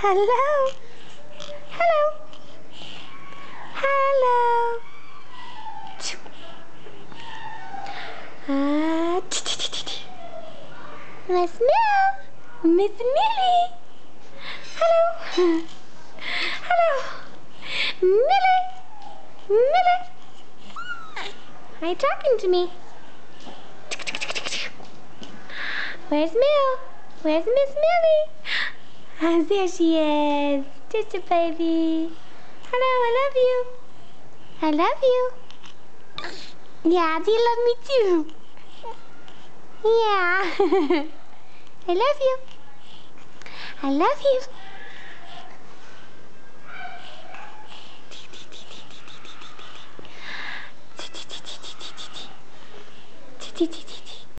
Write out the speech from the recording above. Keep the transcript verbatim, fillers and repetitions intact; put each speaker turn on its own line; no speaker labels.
Hello. Hello. Hello. Uh, Miss Mill. Miss Millie. Hello. Hello. Millie. Millie. Are you talking to me? Where's Mill? Where's Miss Millie? Ah, there she is. Just a baby. Hello, I love you. I love you. Yeah, do you love me too? Yeah. I love you. I love you.